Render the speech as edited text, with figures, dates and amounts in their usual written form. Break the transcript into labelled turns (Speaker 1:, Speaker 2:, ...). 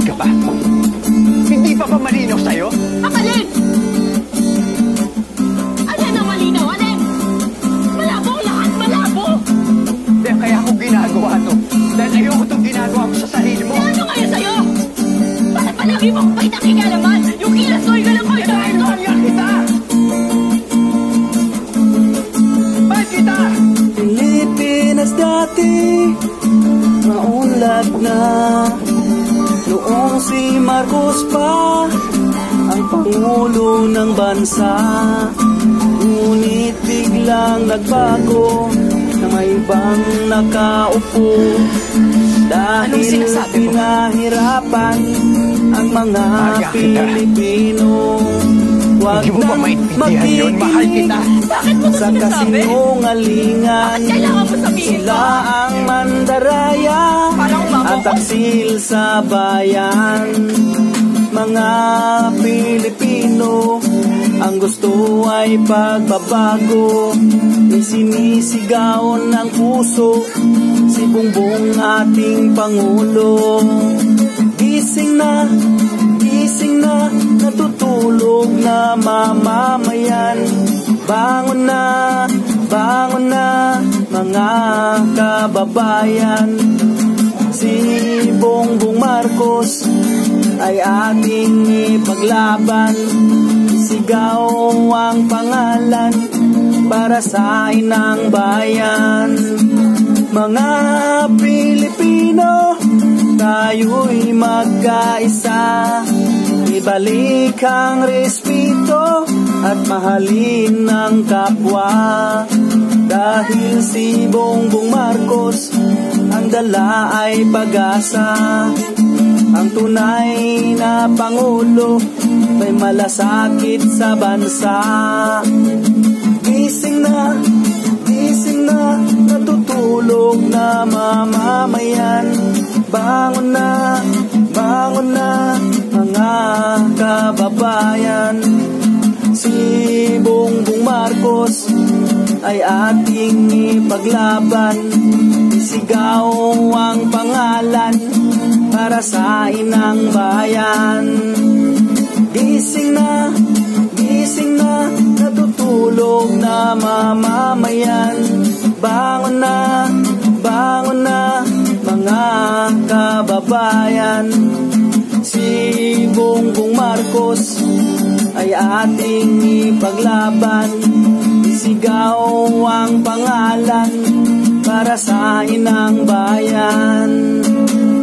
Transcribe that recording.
Speaker 1: ka ba? Hindi pa ba malinaw sa'yo?
Speaker 2: Alin? Alin ang malinaw? Alin? Malabo lahat, malabo!
Speaker 1: Kaya ako ginagawa to. Dahil ayoko itong ginagawa mo sa sarili mo.
Speaker 2: Ano ngayon sa'yo? Bakit palagi mo akong pinakikalaman? Yung kilasoy ka lang ko ito!
Speaker 1: Kaya kita! Bakit kita?
Speaker 3: Pilipinas dati, maunlad na. Noong si Marcos pa ang Pangulo ng bansa. Ngunit biglang nagbago na may ibang nakaupo. Dahil pinahirapan ang mga Pilipino. Huwag nang magiging sa kasinungalingan. Sila ang mandaraya at taksil sa bayan. Mga Pilipino, ang gusto ay pagbabago. Isinisigaw ng puso si Bongbong ating Pangulo. Gising na, natutulog na mamamayan. Bangon na, mga kababayan. Si Bongbong Marcos ay ating ipaglaban. Sigaw ang pangalan para sa inang bayan. Mga Pilipino, tayo'y magkaisa. Ibalik ang respeto at mahalin ang kapwa. Dahil si Bongbong Marcos ang dala ay pag-asa. Ang tunay na Pangulo may malasakit sa bansa. Gising na, natutulog na mamamayan. Bangon na, mga kababayan. Si Bongbong Marcos ay ating ipaglaban. Isigaw ang pangalan para sa inang bayan. Gising na, natutulog na mamamayan. Bangon na, mga kababayan. Si Bongbong Marcos ay ating ipaglaban. Isigaw ang pangalan para sa inang bayan.